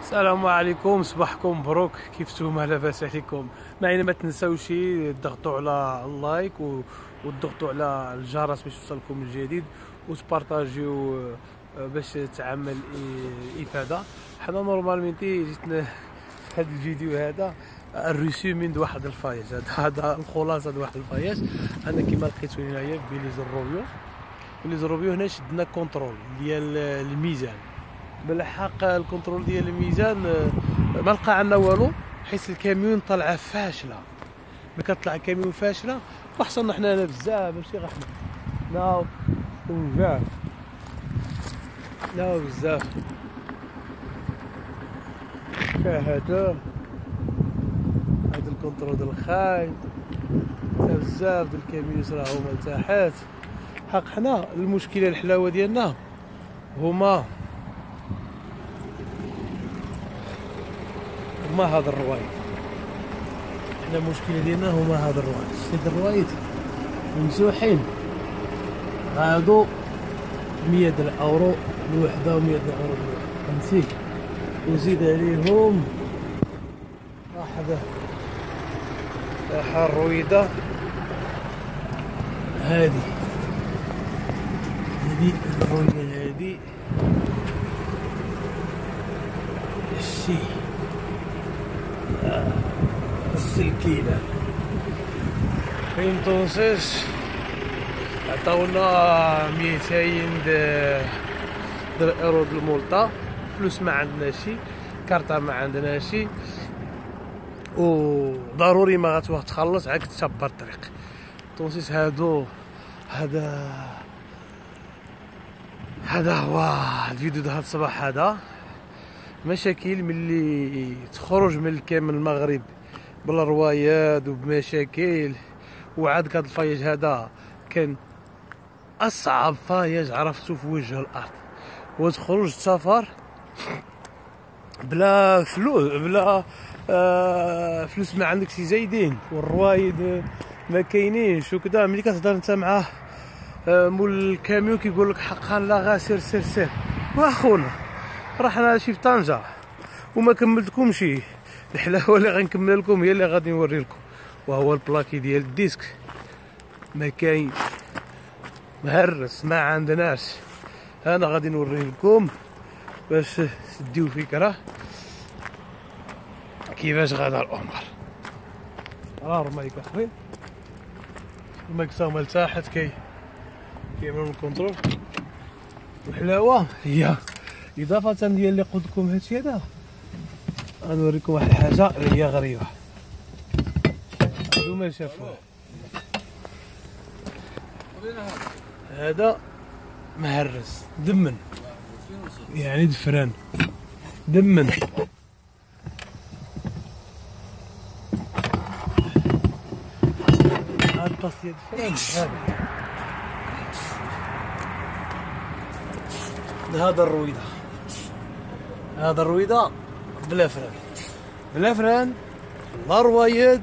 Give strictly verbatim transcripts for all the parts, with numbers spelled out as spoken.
السلام عليكم، صباحكم مبروك. كيف نتوما؟ لاباس عليكم؟ معنا ما تنساوش تضغطوا على اللايك وتضغطوا على الجرس باش يوصلكم الجديد وتبارطاجيو باش تعمل افاده. حنا نورمالمنتي جيتنا في هذا الفيديو هذا الريسومي د واحد الفاياج، هذا الخلاصه د واحد الفاياج. انا كما لقيتو هنايا في بيليز الروبيو بيليز الروبيو هنا شدنا كونترول ديال الميزان. بالحق الكونترول ديال الميزان ما لقى عندنا والو، حيت الكاميون طالعه فاشله. ملي كتطلع كاميون فاشله وحصلنا حنا هنا بزاف، ماشي غير حنا ناو وجاه ناو بزاف. هذا هذا الكونترول ديال الخاي بزاف ديال الكاميون راهم لتحت. حق حنا المشكله الحلاوه ديالنا هما هما هذا الروايد. حنا المشكله ديالنا هما هذا الروايد. هاد الروايد ممسوحين هادو مية د الاورو الوحده و100 د الاورو فهمتي، وزيد عليهم واحد واحد الرويده هادي هادي الرويده هادي الشي السلكينة. انتونسيس عطاونا ميتين د الاورو د المولطة. فلوس ما عندناشي، كارطة ما عندناشي، وضروري ما غتبغي تخلص عاد تشبر الطريق. انتونسيس هادو هذا هذا هو الفيديو د هاد الصباح. هذا مشاكل ملي تخرج من الكام من المغرب بلا روايات وبمشاكل. وعاد هاد الفاياج هذا كان اصعب فاياج عرفتو في وجه الارض. وتخرج سفر بلا فلوس بلا آه فلوس ما عندكش زايدين، والروايد ما كاينينش وكذا. ملي كتهضر انت معاه آه مول الكاميون كيقول لك حقا لا غا سير سير سير. واخونا رحنا شي في طنجة وما كملتكمش. الحلاوه اللي غنكمل لكم هي اللي غادي نوري لكم، وهو البلاكي ديال الديسك ما كاينش، مهرس ما عندناش. انا غادي نوريه لكم باش تديو فكره كيفاش غادا الامور. راه المايك اخويا، المايك ساهمه لتحت كي كيعملوا الكونترول. الحلاوه هي اضافه ديال اللي قلت لكم هادشي هذا. غنوريكم واحد الحاجه اللي هي غريبه هادو ما شافوها. هذا مهرس دمن، يعني دفران دمن. هاد الباصيه دفران. هذا هذا الرويده هذا الرويده بلا فران بلا فران لا روايد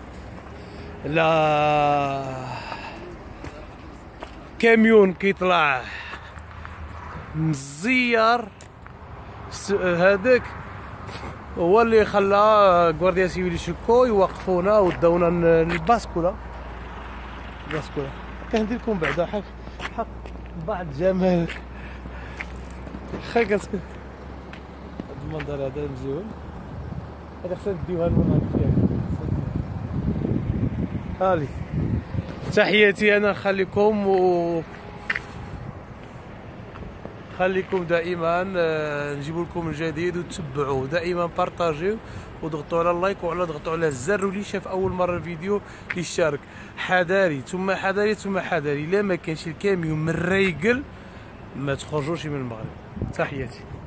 لا كاميون كيطلع مزير. هذاك هو اللي خلى غوارديا سيفيل يشكو يوقفونا وداونا للباسكولا. الباسكولا كندير لكم بعدا حق حق بعض جمال خا كتسكت. هاد المنظر هذا مزيون، هذا خصنا نديوها لهم فيها. هالي تحياتي انا، خليكم و خليكم دائما نجيب لكم الجديد، وتتبعوا دائما، بارطاجيو وضغطوا على اللايك وعلى ضغطوا على الزر. واللي شاف اول مره الفيديو يشارك. حذاري ثم حذاري ثم حذاري، الا ما كانش الكاميون من الريقل ما تخرجوش من المغرب. تحياتي.